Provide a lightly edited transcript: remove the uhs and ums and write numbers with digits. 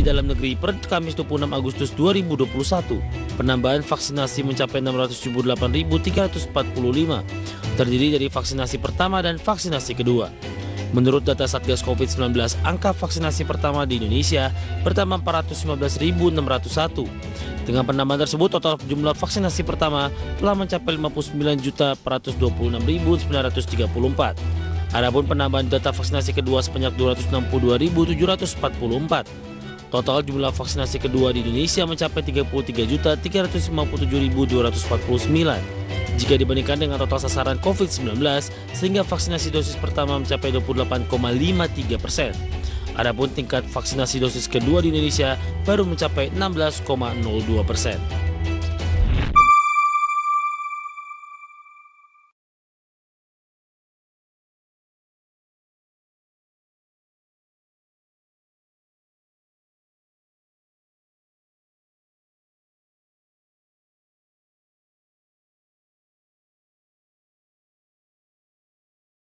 dalam negeri per Kamis 26 Agustus 2021, penambahan vaksinasi mencapai 678.345, terdiri dari vaksinasi pertama dan vaksinasi kedua. Menurut data Satgas COVID-19, angka vaksinasi pertama di Indonesia bertambah 415.601. Dengan penambahan tersebut, total jumlah vaksinasi pertama telah mencapai 59.426.934. Adapun penambahan data vaksinasi kedua sebanyak 262.744. Total jumlah vaksinasi kedua di Indonesia mencapai 33.357.249. Jika dibandingkan dengan total sasaran COVID-19, sehingga vaksinasi dosis pertama mencapai 28,53%. Adapun tingkat vaksinasi dosis kedua di Indonesia baru mencapai 16,02%.